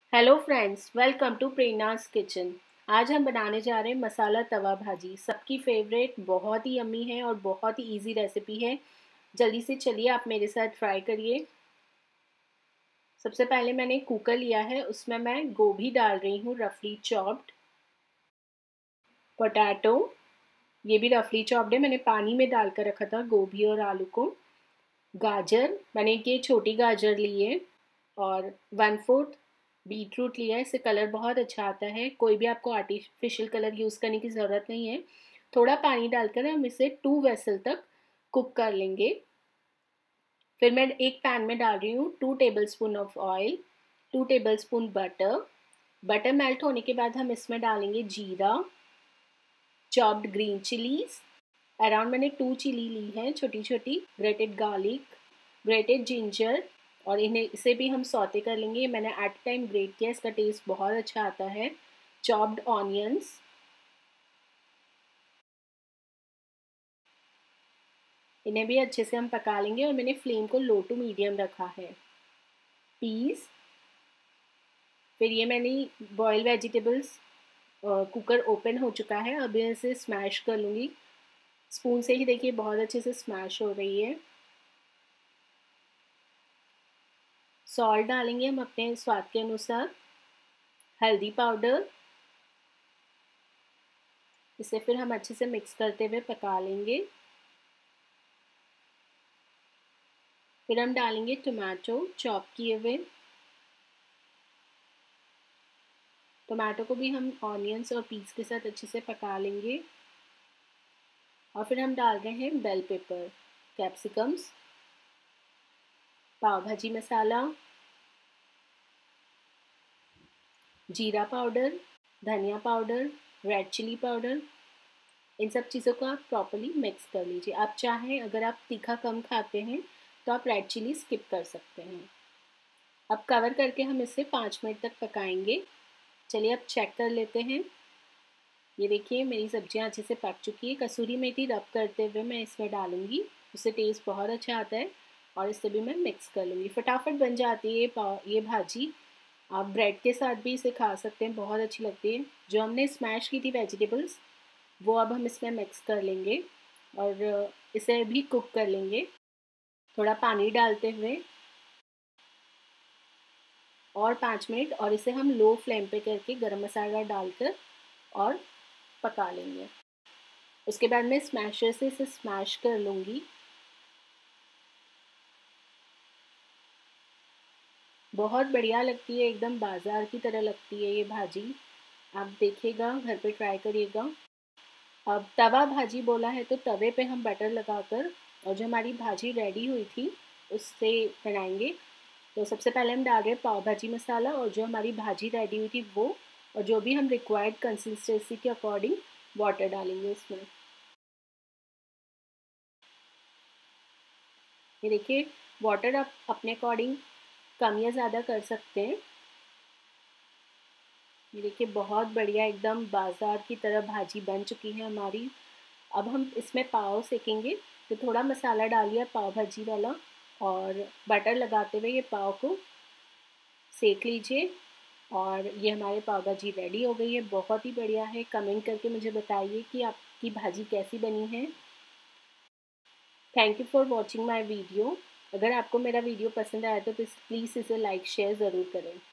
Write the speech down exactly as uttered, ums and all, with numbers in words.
Hello friends, welcome to Prerna's kitchen. आज हम बनाने जा रहे हैं मसाला तवा भाजी। सबकी फेवरेट, बहुत ही यम्मी है और बहुत ही इजी रेसिपी है। जल्दी से चलिए आप मेरे साथ ट्राई करिए। सबसे पहले मैंने कुकर लिया है, उसमें मैं गोभी डाल रही हूँ, रफली चॉप्ड। पोटैटो, ये भी रफली चॉप्ड है, मैंने पानी में डाल कर रखा था गोभी और आलू को। गाजर, मैंने ये छोटी गाजर ली है। और वन फोर्थ बीट रूट लिया है, इससे कलर बहुत अच्छा आता है। कोई भी आपको आर्टिफिशियल कलर यूज़ करने की ज़रूरत नहीं है। थोड़ा पानी डालकर हम इसे टू वेसल तक कुक कर लेंगे। फिर मैं एक पैन में डाल रही हूँ two tablespoon of oil, two tablespoon butter. Butter melt होने के बाद हम इसमें डालेंगे जीरा, चॉप्ड ग्रीन चिलीज, अराउंड मैंने टू चिली ली है छोटी छोटी, ग्रेटेड गार्लिक, ग्रेटेड जिंजर, और इन्हें इसे भी हम सौते कर लेंगे। मैंने एट टाइम ग्रेट किया, इसका टेस्ट बहुत अच्छा आता है। चॉप्ड ऑनियंस, इन्हें भी अच्छे से हम पका लेंगे और मैंने फ्लेम को लो टू मीडियम रखा है। पीस, फिर ये मैंने बॉयल वेजिटेबल्स, कुकर ओपन हो चुका है, अब इसे स्मैश कर लूँगी। स्पून से ही देखिए बहुत अच्छे से स्मैश हो रही है। सॉल्ट डालेंगे हम अपने स्वाद के अनुसार, हल्दी पाउडर। इसे फिर हम अच्छे से मिक्स करते हुए पका लेंगे। फिर हम डालेंगे टमाटो चॉप किए हुए। टमाटो को भी हम ऑनियंस और पीस के साथ अच्छे से पका लेंगे। और फिर हम डाल रहे हैं बेल पेपर, कैप्सिकम्स, पाव भाजी मसाला, जीरा पाउडर, धनिया पाउडर, रेड चिली पाउडर। इन सब चीज़ों को आप प्रॉपर्ली मिक्स कर लीजिए। आप चाहें, अगर आप तीखा कम खाते हैं तो आप रेड चिली स्किप कर सकते हैं। अब कवर करके हम इसे पाँच मिनट तक पकाएंगे। चलिए अब चेक कर लेते हैं। ये देखिए मेरी सब्जियां अच्छे से पक चुकी है। कसूरी मेथी रब करते हुए मैं इसमें डालूंगी, उससे टेस्ट बहुत अच्छा आता है। और इससे भी मैं मिक्स कर लूँगी। फटाफट बन जाती है पाव ये भाजी। आप ब्रेड के साथ भी इसे खा सकते हैं, बहुत अच्छी लगती है। जो हमने स्मैश की थी वेजिटेबल्स, वो अब हम इसमें मिक्स कर लेंगे और इसे भी कुक कर लेंगे, थोड़ा पानी डालते हुए। और पाँच मिनट और इसे हम लो फ्लेम पे करके गरम मसाला डालकर और पका लेंगे। उसके बाद मैं स्मैशर से इसे स्मैश कर लूँगी। बहुत बढ़िया लगती है, एकदम बाज़ार की तरह लगती है ये भाजी। आप देखिएगा, घर पे ट्राई करिएगा। अब तवा भाजी बोला है तो तवे पे हम बटर लगाकर और जो हमारी भाजी रेडी हुई थी उससे बनाएंगे। तो सबसे पहले हम डाल रहे हैं पाव भाजी मसाला और जो हमारी भाजी रेडी हुई थी वो, और जो भी हम रिक्वायर्ड कंसिस्टेंसी के अकॉर्डिंग वाटर डालेंगे इसमें। ये देखिए, वाटर आप अपने अकॉर्डिंग कम या ज़्यादा कर सकते हैं। ये देखिए बहुत बढ़िया, एकदम बाज़ार की तरह भाजी बन चुकी है हमारी। अब हम इसमें पाव सेकेंगे। तो थोड़ा मसाला डालिए पाव भाजी वाला और बटर लगाते हुए ये पाव को सेक लीजिए। और ये हमारे पाव भाजी रेडी हो गई है, बहुत ही बढ़िया है। कमेंट करके मुझे बताइए कि आपकी भाजी कैसी बनी है। Thank you for watching my video. अगर आपको मेरा वीडियो पसंद आया तो प्लीज़ इसे लाइक शेयर ज़रूर करें।